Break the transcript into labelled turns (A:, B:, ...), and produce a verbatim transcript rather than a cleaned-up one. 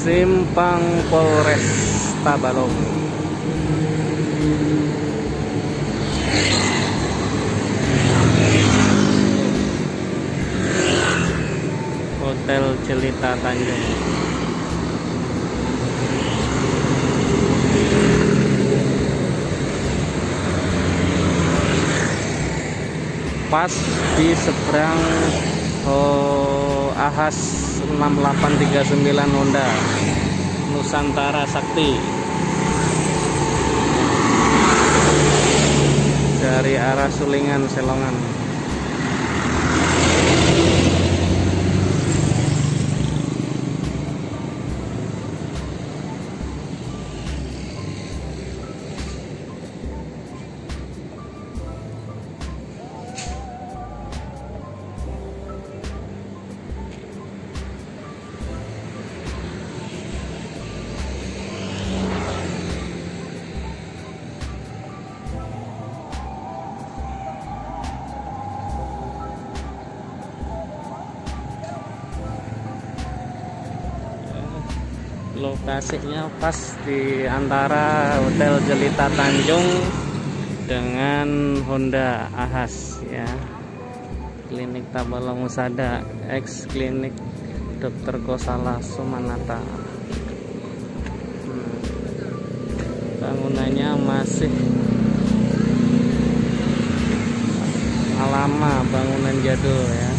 A: Simpang Polres Tabalong. Hotel Jelita Tanjung. Pas di seberang oh, Ahas enam delapan tiga sembilan Honda Nusantara Sakti dari arah Sulingan Selongan. Lokasinya pas di antara Hotel Jelita Tanjung dengan Honda Ahas ya. Klinik Tabalong Husada, ex klinik Dokter Kosala Sumanata. Hmm. Bangunannya masih lama, bangunan jadul ya.